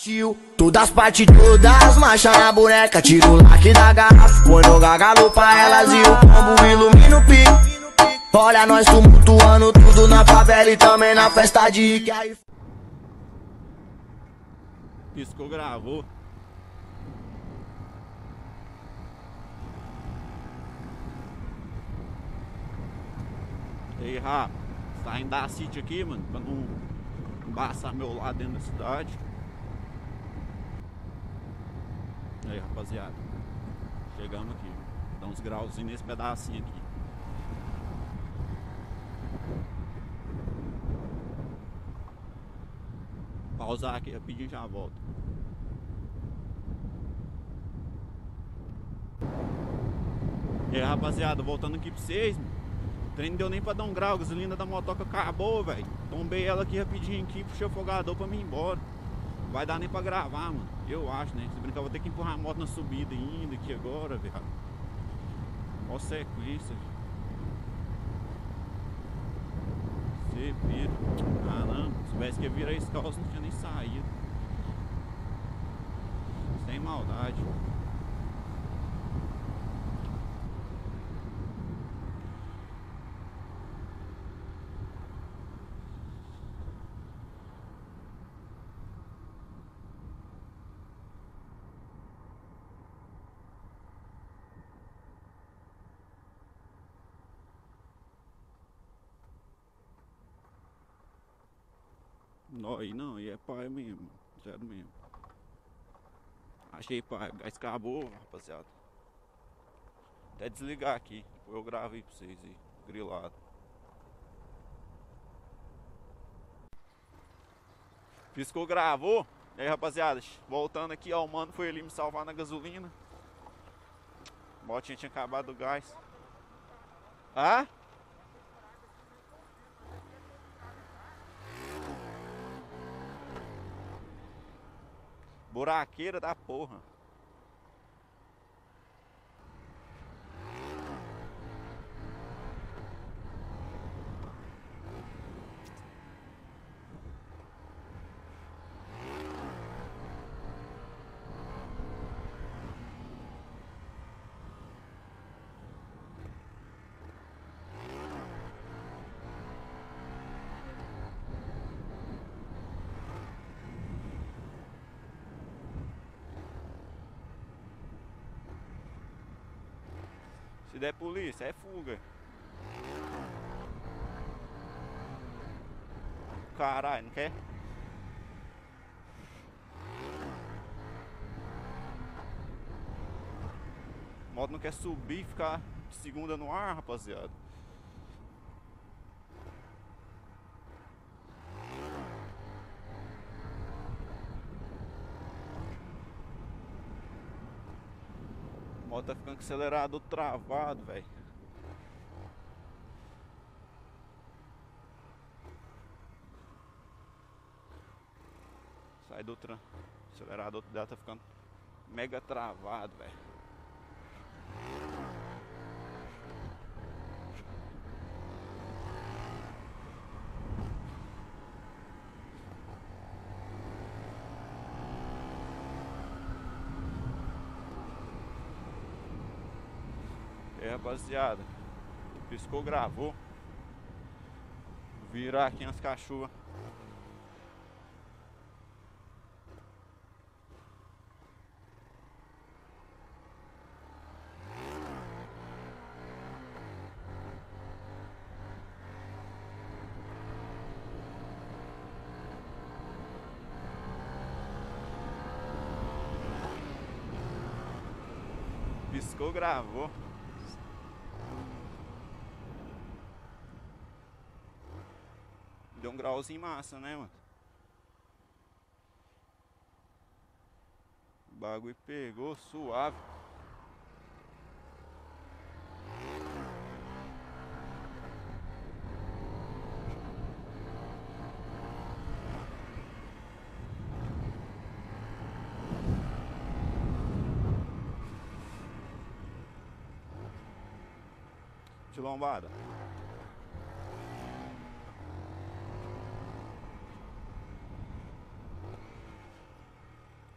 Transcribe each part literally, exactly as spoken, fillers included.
Todas as partes, todas marcha na boneca. Tira o laque da garrafa, põe no gargalo pra elas e o combo ilumina o pique. Olha nós tumultuando tudo na favela e também na festa de Rick. Aí... Piscou, gravou. Ei, Rafa, saindo da City aqui, mano, pra não embaçar meu lado dentro da cidade. Aí, rapaziada, chegamos aqui, dá uns grauzinhos nesse pedacinho aqui. Pausar aqui rapidinho e já volto. E aí, rapaziada, voltando aqui pra vocês, mano. O trem não deu nem pra dar um grau, a gasolina da motoca acabou, velho. Tombei ela aqui rapidinho aqui, puxei o afogador pra mim ir embora. Não vai dar nem pra gravar, mano. Eu acho, né? Se brincar, vou ter que empurrar a moto na subida ainda aqui agora, velho. Ó sequência. Você vira. Ah, não. Se tivesse que virar esse carro, não tinha nem saído. Sem maldade. Não, e não, e é pai mesmo, sério mesmo. Achei pai, gás acabou, rapaziada. Até desligar aqui, depois eu gravei pra vocês aí, grilado. Piscou, gravou. E aí, rapaziada, voltando aqui, ó, o mano foi ali me salvar na gasolina. A motinha tinha acabado o gás. Ah? Buraqueira da porra. Se der polícia, é fuga. Caralho, não quer? A moto não quer subir e ficar de segunda no ar, rapaziada. A moto tá ficando com acelerador travado, velho. Sai do tran. O acelerador dela tá ficando mega travado, velho. E aí, rapaziada, piscou, gravou. Virar aqui nas cachorras. Piscou, gravou. Deu um grauzinho massa, né, mano? O bagulho pegou suave. De lombada.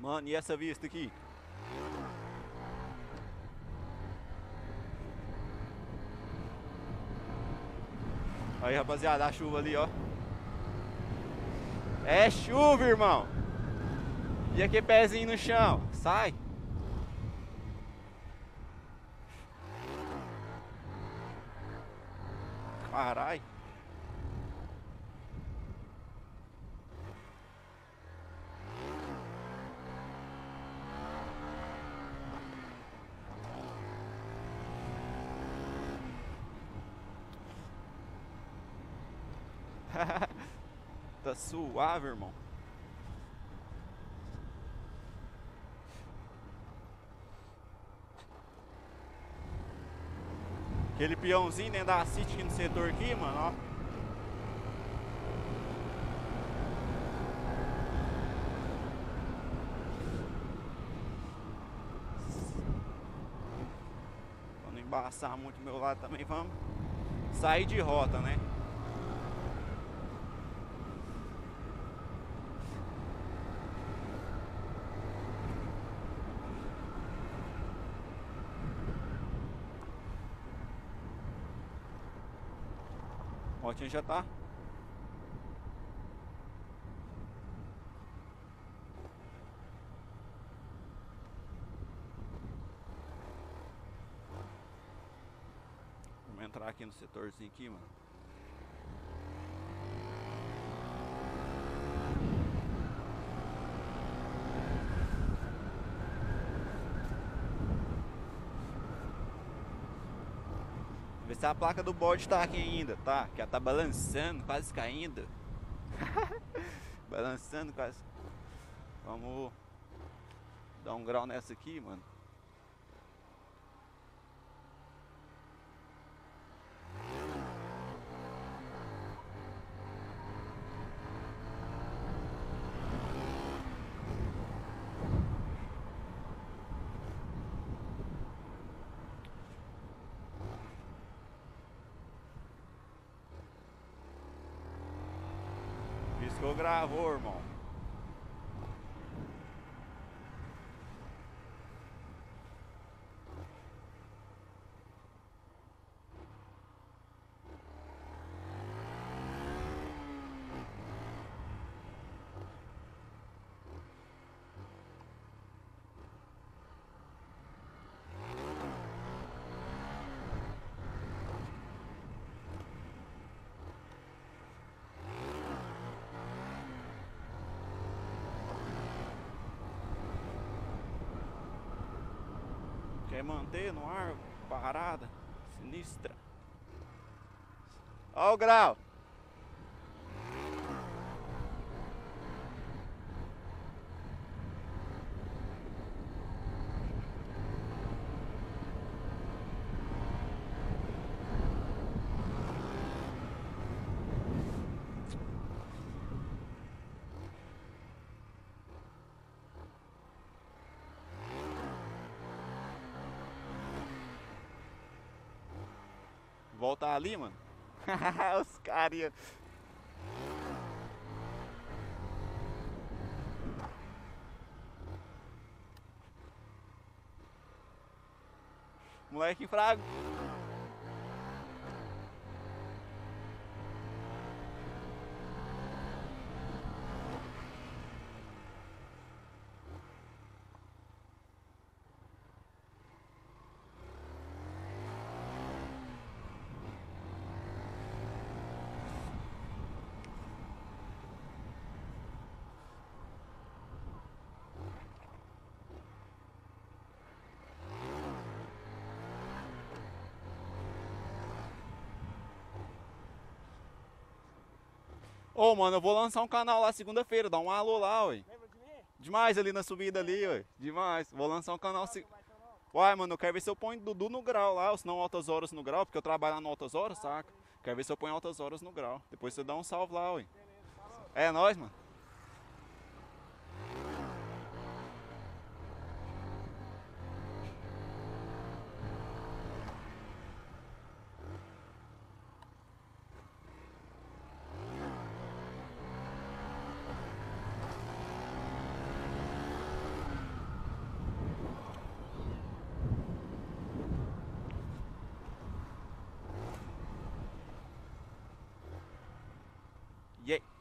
Mano, e essa vista aqui? Aí, rapaziada, a chuva ali, ó. É chuva, irmão. E aqui pezinho no chão. Sai. Carai. Tá suave, irmão. Aquele peãozinho dentro da City aqui no setor aqui, mano, ó. Pra não embaçar muito o meu lado também, vamos sair de rota, né? A motinha já tá. Vamos entrar aqui no setorzinho aqui, mano. Ver se a placa do bode tá aqui ainda, tá? Que ela tá balançando, quase caindo. Balançando quase. Vamos dar um grau nessa aqui, mano. Piscou, gravou, irmão. Quer manter no ar, parada, sinistra. Ó o grau. Voltar ali, mano. Os carinha. Moleque fraco. Ô, oh, mano, eu vou lançar um canal lá segunda-feira, dá um alô lá, ué. Lembra de mim? Demais ali na subida ali, ué. Demais. Vou lançar um canal se... Uai, mano, eu quero ver se eu ponho Dudu no grau lá, ou se não Altas Horas no grau, porque eu trabalho lá no Altas Horas, saca? Quero ver se eu ponho Altas Horas no grau. Depois você dá um salve lá, ué. É nóis, mano.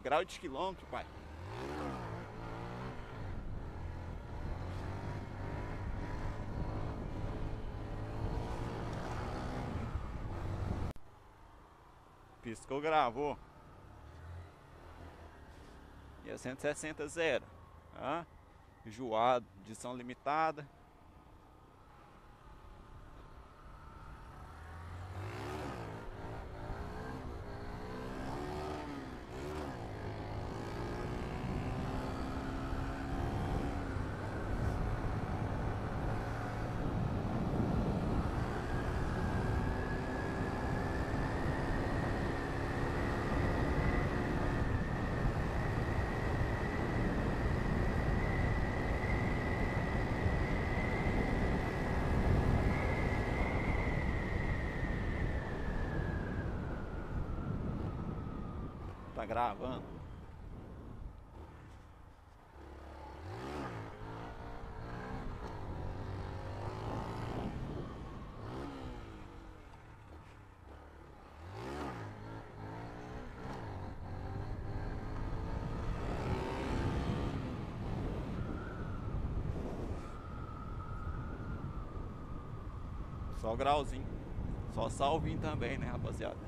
Grau de quilômetro, pai. Piscou, gravou. E é cento e sessenta zero. Tá? Enjoado, edição limitada. Tá gravando. Só grauzinho. Só salvinho também, né, rapaziada?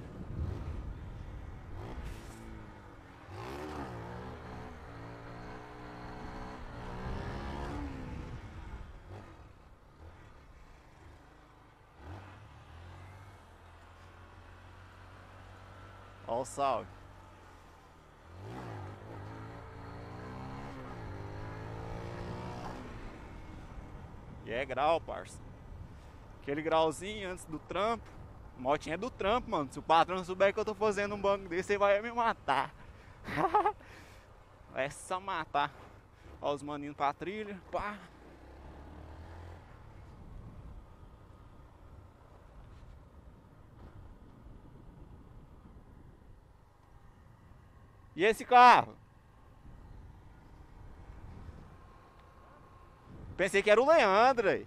Ó o salve. E é grau, parça. Aquele grauzinho antes do trampo. Motinha é do trampo, mano. Se o patrão souber que eu tô fazendo um banco desse, ele vai me matar. É só matar. Ó os maninhos pra trilha. Pá. E esse carro? Pensei que era o Leandro aí.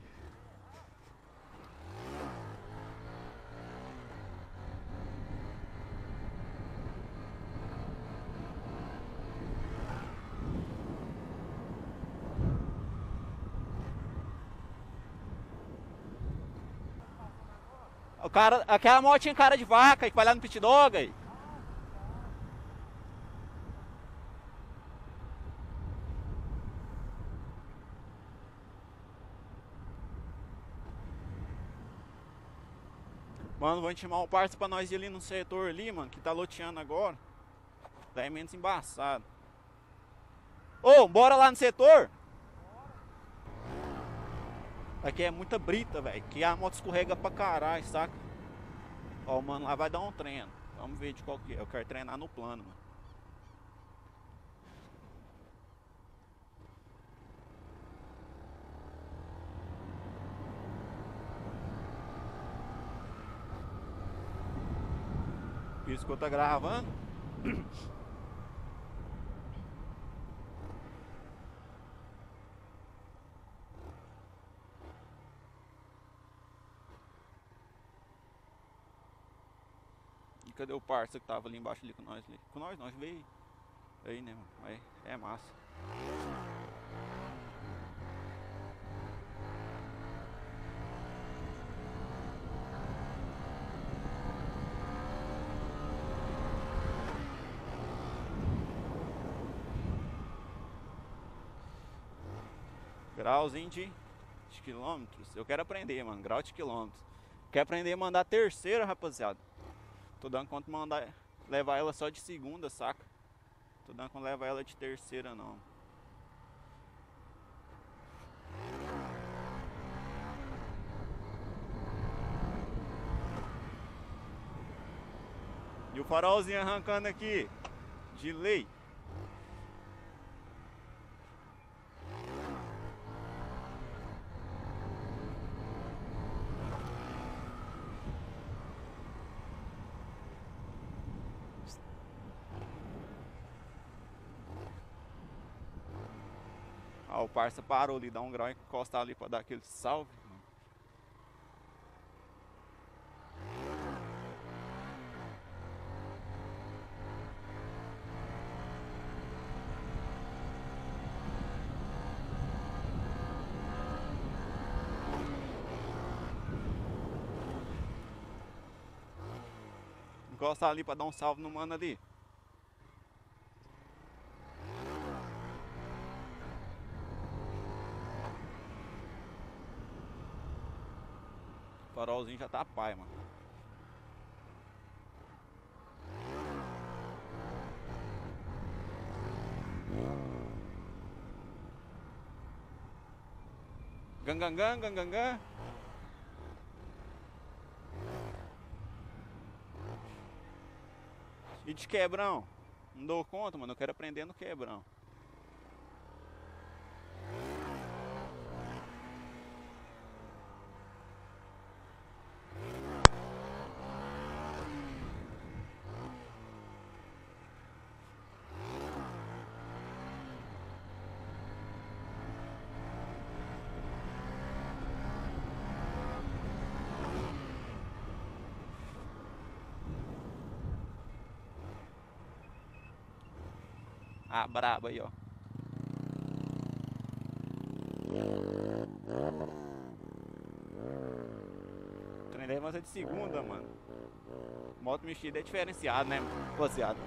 O cara, aquela moto tinha cara de vaca que vai lá no pit dog aí. Mano, vou chamar o parça pra nós ir ali no setor ali, mano, que tá loteando agora. Daí é menos embaçado. Ô, oh, bora lá no setor? Aqui é muita brita, velho. Que a moto escorrega pra caralho, saca? Ó, mano, lá vai dar um treino. Vamos ver de qual que é. Eu quero treinar no plano, mano. Isso que eu tô gravando. E cadê o parça que tava ali embaixo ali com nós ali? Com nós, nós veio aí, né, mano? Aí é massa. Grauzinho de, de quilômetros. Eu quero aprender, mano. Grau de quilômetros. Quero aprender a mandar terceira, rapaziada. Tô dando conta de mandar, levar ela só de segunda, saca? Tô dando conta de levar ela de terceira, não. E o farolzinho arrancando aqui. De lei. Ah, o parça parou ali, dá um grau e encostar ali pra dar aquele salve. encostar ali pra dar um salve no mano ali. O farolzinho já tá pai, mano. Gangangan, gangangan. E de quebrão? Não dou conta, mano. Eu quero aprender no quebrão. Ah, braba aí, ó. O trem daí vai ser de segunda, mano. Moto mexida é diferenciado, né, rapaziada?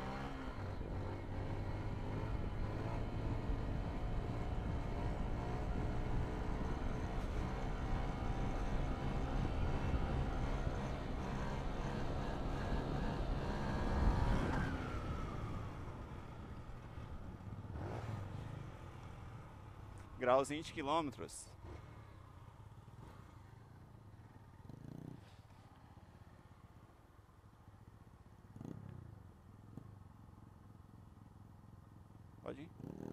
Graus vinte quilômetros. Pode ir.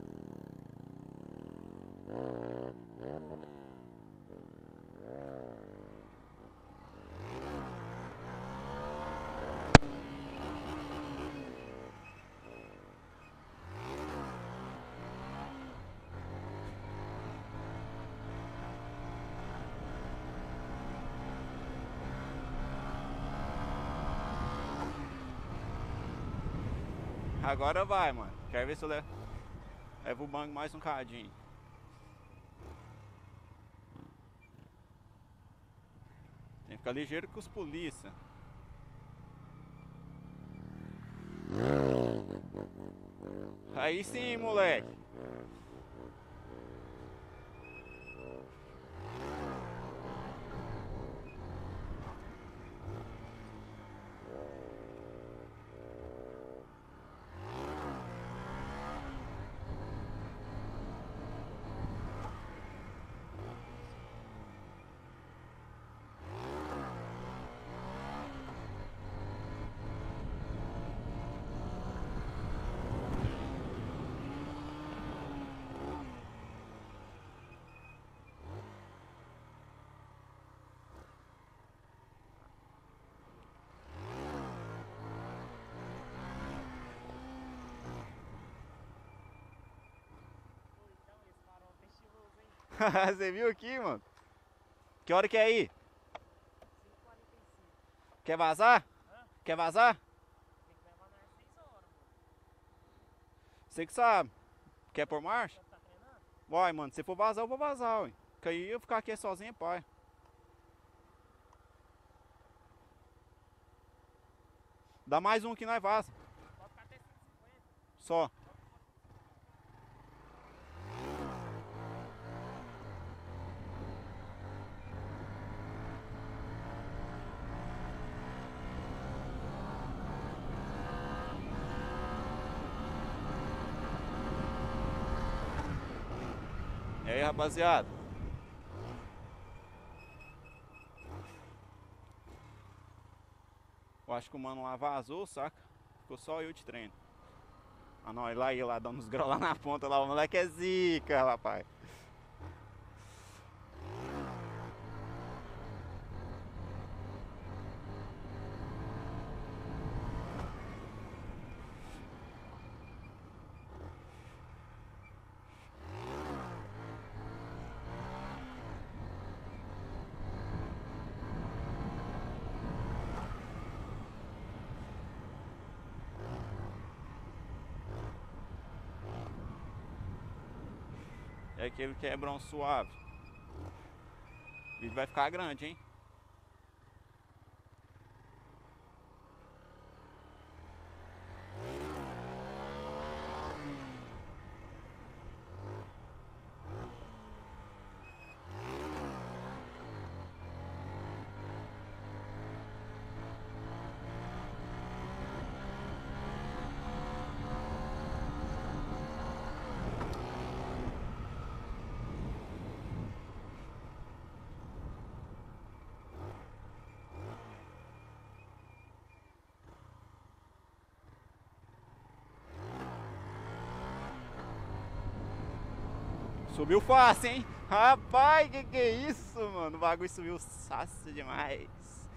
Agora vai, mano. Quero ver se eu levo, levo o banco mais um cadinho. Tem que ficar ligeiro com os polícia. Aí sim, moleque. Você viu aqui, mano? Que hora que é aí? cinco e quarenta e cinco. Quer vazar? Hã? Quer vazar? Tem que levar nas seis horas, mano. Você que sabe. Quer por marcha? Você tá treinando? Vai, mano. Se for vazar, eu vou vazar, ué. Que aí eu ficar aqui sozinho, pai. Dá mais um que nós vaza. Pode ficar até cento e cinquenta. Só. E aí, rapaziada? Eu acho que o mano lá vazou, saca? Ficou só eu de treino. Ah não, ele lá ia lá dando uns graus lá na ponta lá. O moleque é zica, rapaz. É aquele quebrão suave. O vídeo vai ficar grande, hein? Subiu fácil, hein? Rapaz, que que é isso, mano? O bagulho subiu fácil demais.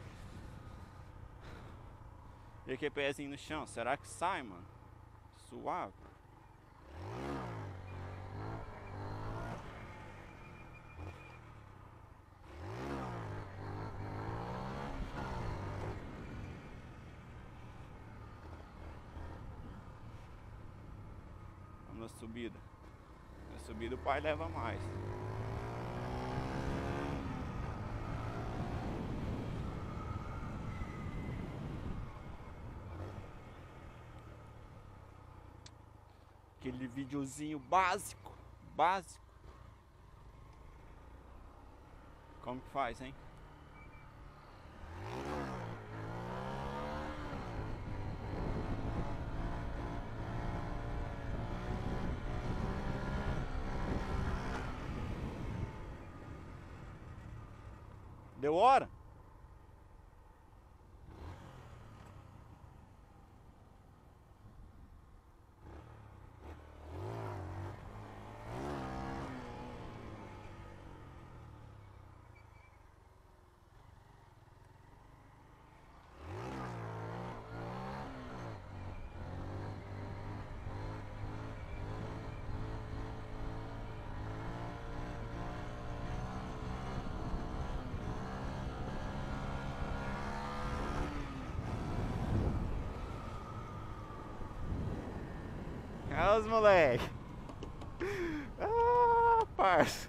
E aqui, pezinho no chão. Será que sai, mano? Suave. Vamos na subida. Na subida o pai leva mais. Aquele videozinho básico, básico. Como que faz, hein? Deu hora? Olha os moleque. Ah, parça.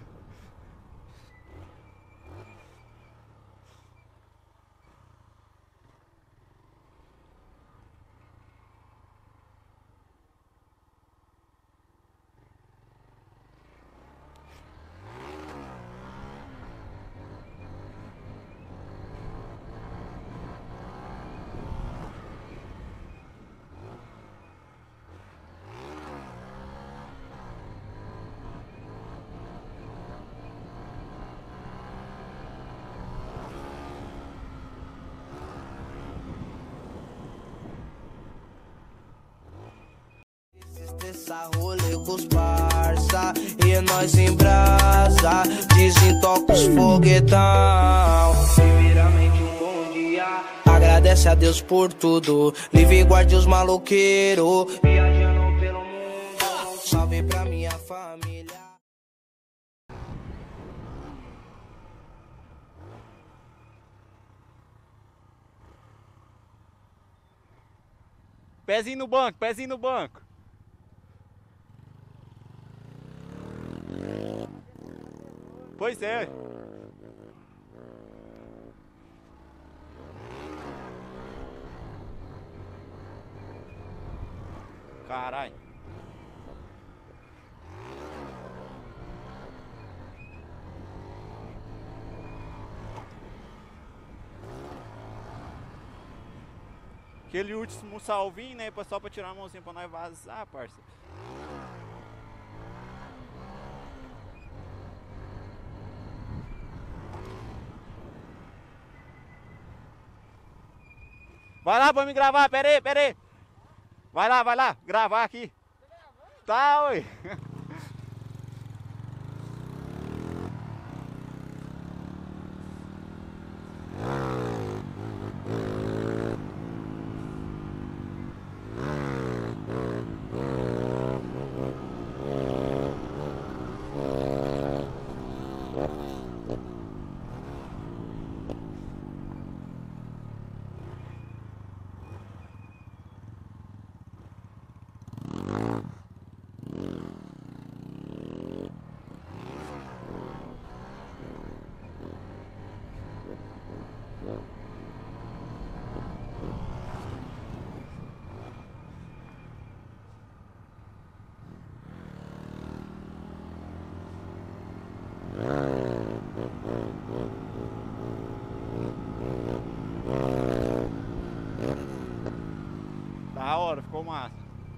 Essa rolê com os parça e nós em brasa, desentoca os foguetão. Primeiramente um bom dia, agradece a Deus por tudo, livre e guarde os maloqueiros, viajando pelo mundo, salve pra minha família. Pezinho no banco, pezinho no banco. Pois é. Caralho. Aquele último salvinho, né? Só pra tirar a mãozinha pra nós vazar, parça. Vai lá pra me gravar, pera aí, pera aí. Vai lá, vai lá, gravar aqui. Tá, oi. Da hora, ficou massa.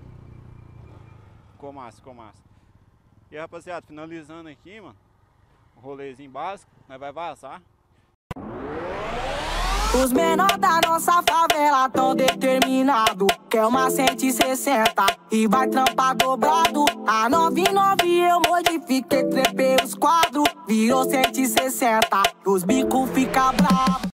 Ficou massa, ficou massa. E aí, rapaziada, finalizando aqui, mano, o rolezinho básico, nós vai vazar. Os menores da nossa favela tão determinado. Quer uma cento e sessenta e vai trampar dobrado. A nove e nove eu modifiquei, trepei os quadros. Virou cento e sessenta, os bicos fica bravo.